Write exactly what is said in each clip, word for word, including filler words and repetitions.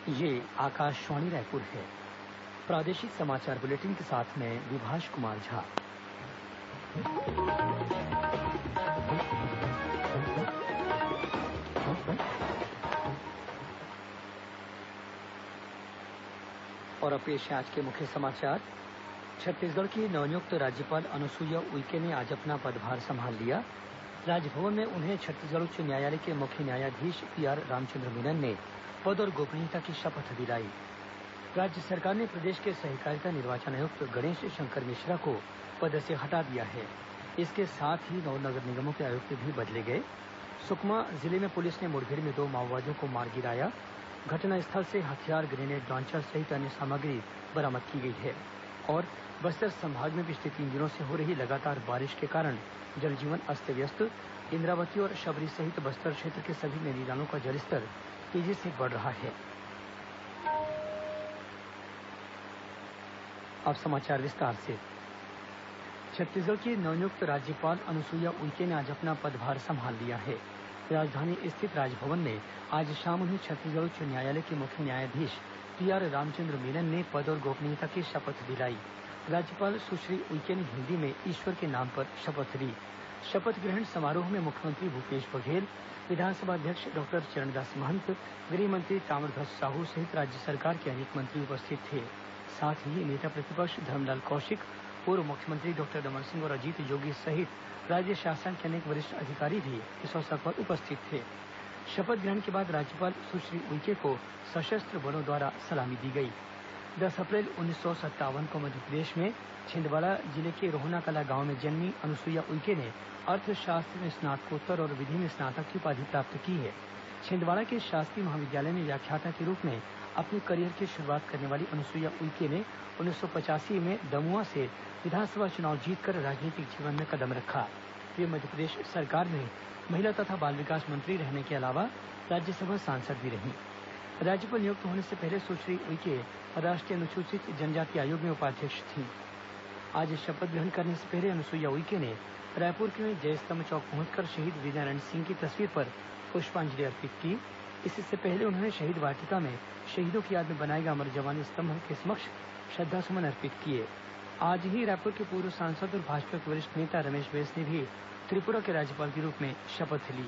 ये आकाशवाणी रायपुर है। प्रादेशिक समाचार बुलेटिन के साथ मैं विभाष कुमार झा। और अब पेश है आज के मुख्य समाचार। छत्तीसगढ़ की नवनियुक्त राज्यपाल अनुसुईया उइके ने आज अपना पदभार संभाल लिया। राजभवन में उन्हें छत्तीसगढ़ उच्च न्यायालय के मुख्य न्यायाधीश पीआर रामचंद्र मेनन ने पद और गोपनीयता की शपथ दिलाई। राज्य सरकार ने प्रदेश के सहकारिता निर्वाचन आयुक्त गणेश शंकर मिश्रा को पद से हटा दिया है। इसके साथ ही नौ नगर निगमों के आयुक्त भी बदले गए। सुकमा जिले में पुलिस ने मुठभेड़ में दो माओवादियों को मार गिराया। घटनास्थल से हथियार, ग्रेनेड लॉन्चर सहित अन्य सामग्री बरामद की गई है। और बस्तर संभाग में पिछले तीन दिनों से हो रही लगातार बारिश के कारण जनजीवन अस्त व्यस्त। इंद्रावती और शबरी सहित बस्तर क्षेत्र के सभी नदी नालों का जलस्तर तेजी से बढ़ रहा है। अब समाचार विस्तार से। छत्तीसगढ़ की नवनियुक्त राज्यपाल अनुसुईया उइके ने आज अपना पदभार संभाल लिया है। राजधानी स्थित राजभवन में आज शाम उन्हें छत्तीसगढ़ उच्च न्यायालय के मुख्य न्यायाधीश पीआर रामचंद्र मेनन ने पद और गोपनीयता की शपथ दिलाई। राज्यपाल सुश्री उइके ने हिन्दी में ईश्वर के नाम पर शपथ ली। शपथ ग्रहण समारोह में मुख्यमंत्री भूपेश बघेल, विधानसभा अध्यक्ष डॉक्टर चरणदास महंत, गृह मंत्री ताम्रध्वज साहू सहित राज्य सरकार के अनेक मंत्री उपस्थित थे। साथ ही नेता प्रतिपक्ष धरमलाल कौशिक, पूर्व मुख्यमंत्री डॉक्टर रमन सिंह और अजीत जोगी सहित राज्य शासन के अनेक वरिष्ठ अधिकारी भी इस अवसर पर उपस्थित थे। शपथ ग्रहण के बाद राज्यपाल सुश्री उइके को सशस्त्र बलों द्वारा सलामी दी गई। दस अप्रैल उन्नीस सौ सत्तावन को मध्यप्रदेश में छिंदवाड़ा जिले के रोहनाकला गांव में जन्मी अनुसुईया उइके ने अर्थशास्त्र में स्नातकोत्तर और विधि में स्नातक की उपाधि प्राप्त की है। छिंदवाड़ा के शासकीय महाविद्यालय में व्याख्याता के रूप में अपने करियर की शुरुआत करने वाली अनुसुईया उइके ने उन्नीस सौ पचासी में दमुआ से विधानसभा चुनाव जीतकर राजनीतिक जीवन में कदम रखा। वे मध्यप्रदेश सरकार में महिला तथा बाल विकास मंत्री रहने के अलावा राज्यसभा सांसद भी रहीं। राज्यपाल नियुक्त होने से पहले सुश्री उइके राष्ट्रीय अनुसूचित जनजाति आयोग में उपाध्यक्ष थीं। आज शपथ ग्रहण करने से पहले अनुसुईया उइके ने रायपुर के जयस्तंभ चौक पहुंचकर शहीद वीरनारायण सिंह की तस्वीर पर पुष्पांजलि अर्पित की। इससे पहले उन्होंने शहीद वाटिका में शहीदों की याद में बनाए गए अमर जवान स्तंभ के समक्ष श्रद्धासुमन अर्पित किए। आज ही रायपुर के पूर्व सांसद और भाजपा के वरिष्ठ नेता रमेश बैस ने भी त्रिपुरा के राज्यपाल के रूप में शपथ ली।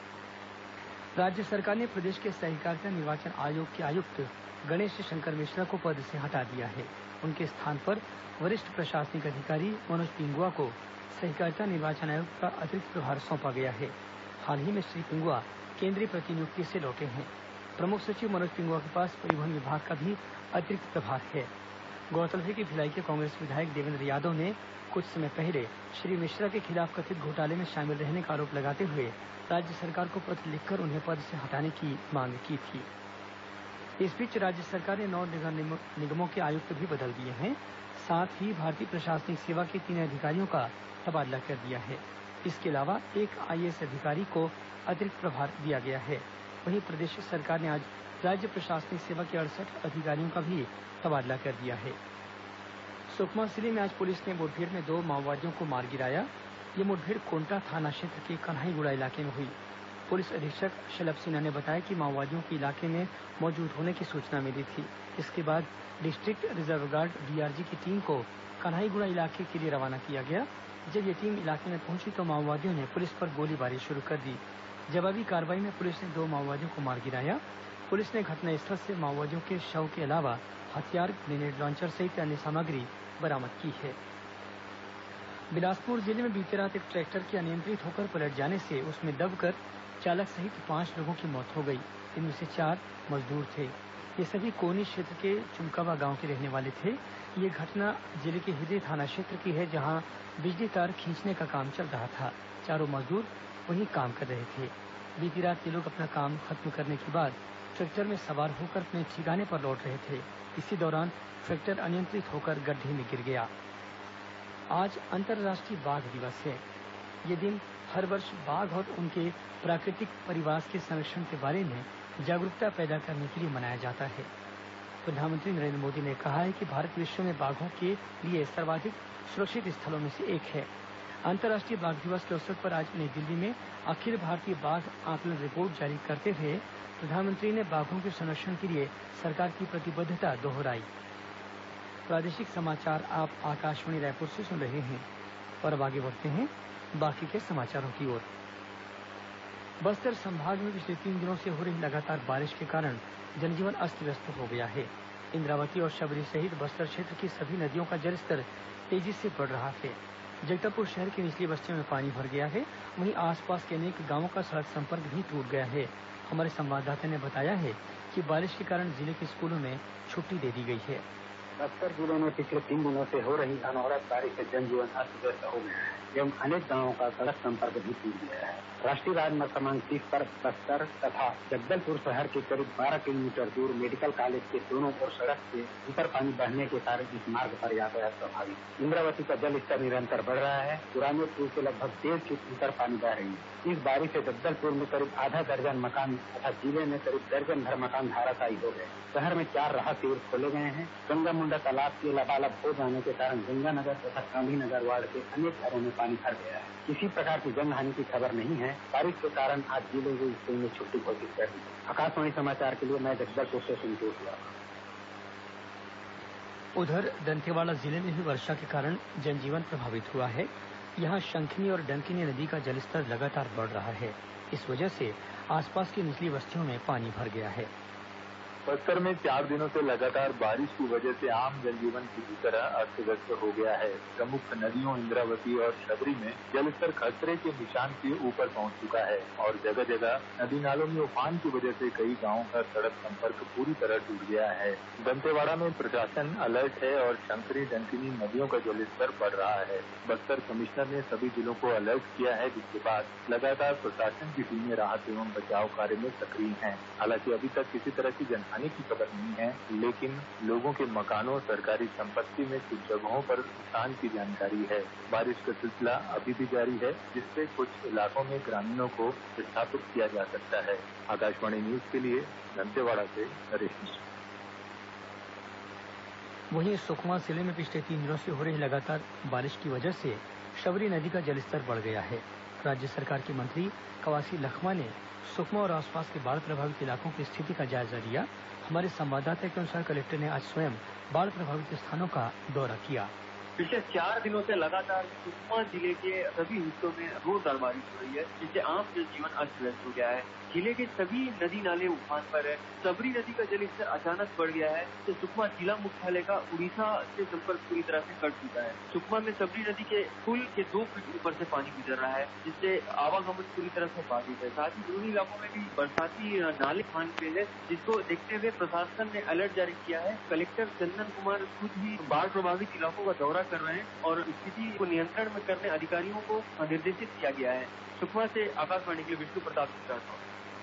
राज्य सरकार ने प्रदेश के सहकारिता निर्वाचन आयोग के आयुक्त गणेश शंकर मिश्रा को पद से हटा दिया है। उनके स्थान पर वरिष्ठ प्रशासनिक अधिकारी मनोज पिंगुआ को सहकारिता निर्वाचन आयोग का अतिरिक्त प्रभार सौंपा गया है। हाल ही में श्री पिंगुआ केंद्रीय प्रतिनियुक्ति से लौटे हैं। प्रमुख सचिव मनोज पिंगुआ के पास परिवहन विभाग का भी अतिरिक्त प्रभार है। गौरतलब है कि भिलाई के कांग्रेस विधायक देवेंद्र यादव ने कुछ समय पहले श्री मिश्रा के खिलाफ कथित घोटाले में शामिल रहने का आरोप लगाते हुए राज्य सरकार को पत्र लिखकर उन्हें पद से हटाने की मांग की थी। इस बीच राज्य सरकार ने नौ नगर निगमों के आयुक्त भी बदल दिए हैं। साथ ही भारतीय प्रशासनिक सेवा के तीन अधिकारियों का तबादला कर दिया है। इसके अलावा एक आईएएस अधिकारी को अतिरिक्त प्रभार दिया गया है। वहीं प्रदेश सरकार ने आज राज्य प्रशासनिक सेवा के अड़सठ अधिकारियों का भी तबादला कर दिया है। सुकमा जिले में आज पुलिस ने मुठभेड़ में दो माओवादियों को मार गिराया। ये मुठभेड़ कोंटा थाना क्षेत्र के कन्हाईगुड़ा इलाके में हुई। पुलिस अधीक्षक शलभ सिन्हा ने बताया कि माओवादियों के इलाके में मौजूद होने की सूचना मिली थी। इसके बाद डिस्ट्रिक्ट रिजर्व गार्ड डीआरजी की टीम को कन्हाईगुड़ा इलाके के लिए रवाना किया गया। जब ये टीम इलाके में पहुंची तो माओवादियों ने पुलिस पर गोलीबारी शुरू कर दी। जवाबी कार्रवाई में पुलिस ने दो माओवादियों को मार गिराया। पुलिस ने घटनास्थल से माओवादियों के शव के अलावा हथियार, ग्रेनेड लॉन्चर सहित अन्य सामग्री बरामद की है। बिलासपुर जिले में बीती रात एक ट्रैक्टर के अनियंत्रित होकर पलट जाने से उसमें दबकर चालक सहित पांच लोगों की मौत हो गई। इनमें से चार मजदूर थे। ये सभी कोनी क्षेत्र के चुमकावा गांव के रहने वाले थे। ये घटना जिले के हिदे थाना क्षेत्र की है, जहां बिजली तार खींचने का काम चल रहा था। चारों मजदूर वहीं काम कर रहे थे। बीती रात ये लोग अपना काम खत्म करने के बाद ट्रैक्टर में सवार होकर अपने ठिकाने पर लौट रहे थे। इसी दौरान ट्रैक्टर अनियंत्रित होकर गड्ढे में गिर गया। आज अंतर्राष्ट्रीय बाघ दिवस है। ये दिन हर वर्ष बाघ और उनके प्राकृतिक परिवास के संरक्षण के बारे में जागरूकता पैदा करने के लिए मनाया जाता है। प्रधानमंत्री नरेंद्र मोदी ने कहा है कि भारत विश्व में बाघों के लिए सर्वाधिक सुरक्षित स्थलों में से एक है। अंतर्राष्ट्रीय बाघ दिवस के अवसर पर आज नई दिल्ली में अखिल भारतीय बाघ आकलन रिपोर्ट जारी करते हुए प्रधानमंत्री ने बाघों के संरक्षण के लिए सरकार की प्रतिबद्धता दोहराई। प्रादेशिक समाचार आप आकाशवाणी रायपुर से सुन रहे हैं और अब आगे बढ़ते हैं बाकी के समाचारों की ओर। बस्तर संभाग में पिछले तीन दिनों से हो रही लगातार बारिश के कारण जनजीवन अस्त व्यस्त हो गया है। इंद्रावती और शबरी सहित बस्तर क्षेत्र की सभी नदियों का जलस्तर तेजी से बढ़ रहा है। जगदलपुर शहर की निचली बस्तियों में पानी भर गया है। वहीं आसपास के अनेक गांवों का सड़क संपर्क भी टूट गया है। हमारे संवाददाता ने बताया है कि बारिश के कारण जिले के स्कूलों में छुट्टी दे दी गई है। बस्तर जिले में पिछले तीन दिनों से हो रही अनवरत बारिश से जनजीवन अस्त व्यस्त हो गया है एवं अनेक गांवों का सड़क संपर्क भी टूट गया है। राष्ट्रीय राजमार्ग क्रमांक तीस पर बस्तर तथा जगदलपुर शहर के करीब बारह किलोमीटर दूर मेडिकल कॉलेज के दोनों ओर सड़क से ऊपर पानी बढ़ने के कारण इस मार्ग पर यातायात प्रभावित। इंद्रावती का जल स्तर निरंतर बढ़ रहा है। पुराने पुल से लगभग डेढ़ फीट ऊपर पानी बह रही है। इस बारिश से जगदलपुर में करीब आधा दर्जन मकान तथा जिले में करीब दर्जन भर मकान धाराशायी हो गए। शहर में चार राहत शिविर खोले गए हैं। गंगा मुंडा तालाब के लबालब हो जाने के कारण गंगानगर तथा गांधीनगर वार्ड के अनेक घरों में पानी भर गया है। किसी प्रकार की जनहानि की खबर नहीं है। बारिश के कारण आज जिले के स्कूल में छुट्टी घोषित कर दी। आकाशवाणी समाचार के लिए मैं जगदलपुर से संतोष हुआ। उधर दंतेवाड़ा जिले में भी वर्षा के कारण जनजीवन प्रभावित हुआ है। यहाँ शंखिनी और डंकिनी नदी का जलस्तर लगातार बढ़ रहा है। इस वजह से आसपास की निचली बस्तियों में पानी भर गया है। बस्तर में चार दिनों से लगातार बारिश की वजह से आम जनजीवन पूरी तरह अस्त व्यस्त हो गया है। प्रमुख नदियों इंद्रावती और शबरी में जलस्तर खतरे के निशान के ऊपर पहुंच चुका है और जगह जगह नदी नालों में उफान की वजह से कई गांवों का सड़क संपर्क पूरी तरह टूट गया है। दंतेवाड़ा में प्रशासन अलर्ट है और शंकरी डंकिनी नदियों का जलस्तर बढ़ रहा है। बस्तर कमिश्नर ने सभी जिलों को अलर्ट किया है, जिसके बाद लगातार प्रशासन की टीमें राहत एवं बचाव कार्य में सक्रिय हैं। हालांकि अभी तक किसी तरह की जनहानि की खबर नहीं है, लेकिन लोगों के मकानों, सरकारी संपत्ति में कुछ जगहों पर नुकसान की जानकारी है। बारिश का सिलसिला अभी भी जारी है, जिससे कुछ इलाकों में ग्रामीणों को विस्थापित किया जा सकता है। आकाशवाणी न्यूज के लिए दंतेवाड़ा से नरेश मिश्र। वहीं सुकमा जिले में पिछले तीन दिनों से हो रही लगातार बारिश की वजह से शबरी नदी का जलस्तर बढ़ गया है। राज्य सरकार के मंत्री कवासी लखमा ने सुकमा और आसपास के बाढ़ प्रभावित इलाकों की स्थिति का जायजा लिया। हमारे संवाददाता के अनुसार कलेक्टर ने आज स्वयं बाढ़ प्रभावित स्थानों का दौरा किया। पिछले चार दिनों से लगातार सुकमा जिले के सभी हिस्सों में जोरदार बारिश हो रही है, जिससे आम जनजीवन अस्त व्यस्त हो गया है। जिले के सभी नदी नाले उफान पर है। सबरी नदी का जलस्तर अचानक बढ़ गया है, तो सुकमा जिला मुख्यालय का उड़ीसा से संपर्क पूरी तरह से कट चुका है। सुकमा में सबरी नदी के पुल के दो फीट ऊपर से पानी गुजर रहा है, जिससे आवागमन पूरी तरह से बाधित है। साथ ही विभिन्न इलाकों में भी बरसाती नाले उफान पे है, जिसको देखते हुए प्रशासन ने अलर्ट जारी किया है। कलेक्टर चंदन कुमार खुद ही बाढ़ प्रभावित इलाकों का दौरा कर रहे हैं और स्थिति को नियंत्रण में करने अधिकारियों को निर्देशित किया गया है। सुकमा से आकाशवाणी के लिए विष्णु प्रताप सिंह राठौर।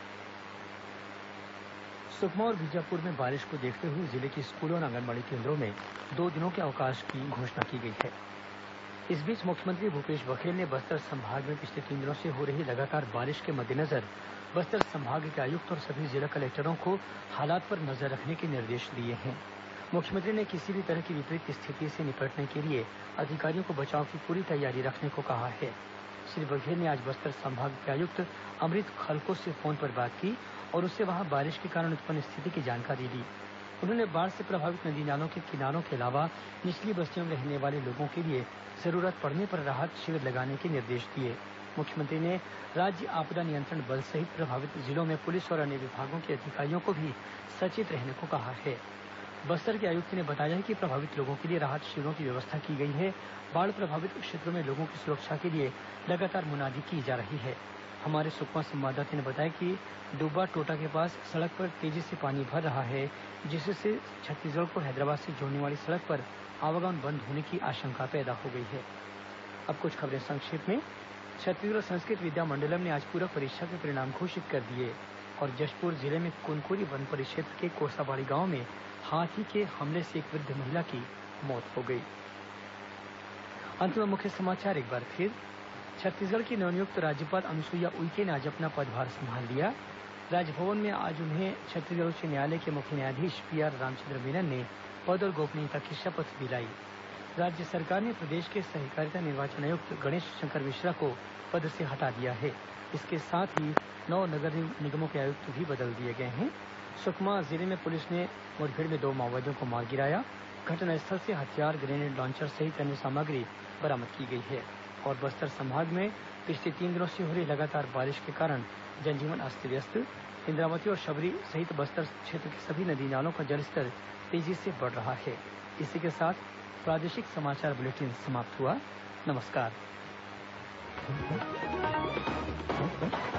सुकमा और बीजापुर में बारिश को देखते हुए जिले के स्कूलों और आंगनबाड़ी केंद्रों में दो दिनों के अवकाश की घोषणा की गई है। इस बीच मुख्यमंत्री भूपेश बघेल ने बस्तर संभाग में पिछले तीन दिनों से हो रही लगातार बारिश के मद्देनजर बस्तर संभाग के आयुक्त और सभी जिला कलेक्टरों को हालात पर नजर रखने के निर्देश दिए हैं। मुख्यमंत्री ने किसी भी तरह की विपरीत स्थिति से निपटने के लिए अधिकारियों को बचाव की पूरी तैयारी रखने को कहा है। श्री बघेल ने आज बस्तर संभाग के आयुक्त अमृत खलको से फोन पर बात की और उससे वहां बारिश के कारण उत्पन्न स्थिति की जानकारी ली। उन्होंने बाढ़ से प्रभावित नदी नालों के किनारों के अलावा निचली बस्तियों में रहने वाले लोगों के लिए जरूरत पड़ने पर राहत शिविर लगाने के निर्देश दिए। मुख्यमंत्री ने राज्य आपदा नियंत्रण बल सहित प्रभावित जिलों में पुलिस और अन्य विभागों के अधिकारियों को भी सचेत रहने को कहा है। बस्तर के आयुक्त ने बताया है कि प्रभावित लोगों के लिए राहत शिविरों की व्यवस्था की गई है। बाढ़ प्रभावित क्षेत्रों में लोगों की सुरक्षा के लिए लगातार मुनादी की जा रही है। हमारे सुकमा संवाददाता ने बताया कि डुब्बा टोटा के पास सड़क पर तेजी से पानी भर रहा है, जिससे छत्तीसगढ़ को हैदराबाद से जोड़ने वाली सड़क पर आवागमन बंद होने की आशंका पैदा हो गई है। अब कुछ खबरें संक्षेप में। छत्तीसगढ़ संस्कृत विद्या मंडलम ने आज पूरक परीक्षा के परिणाम घोषित कर दिए और जशपुर जिले में कुनकुरी वन परिक्षेत्र के कोसाबाड़ी गांव में हाथी के हमले से एक वृद्ध महिला की मौत हो गई। अंत में मुख्य समाचार एक बार फिर। छत्तीसगढ़ की नवनियुक्त राज्यपाल अनुसुईया उइके ने आज अपना पदभार संभाल लिया। राजभवन में आज उन्हें छत्तीसगढ़ उच्च न्यायालय के मुख्य न्यायाधीश पीआर रामचंद्र मेनन ने पद और गोपनीयता की शपथ दिलाई। राज्य सरकार ने प्रदेश के सहकारिता निर्वाचन आयुक्त गणेश शंकर मिश्रा को पद से हटा दिया है। इसके साथ ही नौ नगर निगमों के आयुक्त भी बदल दिए गए हैं। सुकमा जिले में पुलिस ने मुठभेड़ में दो माओवादियों को मार गिराया। घटनास्थल से हथियार, ग्रेनेड लॉन्चर सहित अन्य सामग्री बरामद की गई है। और बस्तर संभाग में पिछले तीन दिनों से हो रही लगातार बारिश के कारण जनजीवन अस्त व्यस्त। इंद्रावती और शबरी सहित बस्तर क्षेत्र के सभी नदी नालों का जलस्तर तेजी से बढ़ रहा है। इसी के साथ प्रादेशिक समाचार बुलेटिन समाप्त हुआ। नमस्कार।